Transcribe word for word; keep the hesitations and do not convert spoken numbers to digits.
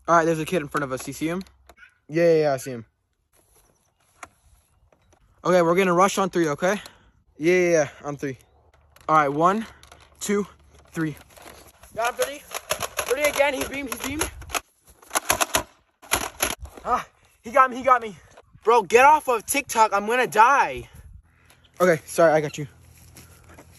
All right, there's a kid in front of us. You see him? Yeah, yeah, yeah, I see him. Okay, we're gonna rush on three, okay? Yeah, yeah, yeah, on three. All right, one, two, three. Got him, thirty. thirty again, he beamed, he beamed. Ah, he got me, he got me. Bro, get off of TikTok, I'm gonna die. Okay, sorry, I got you.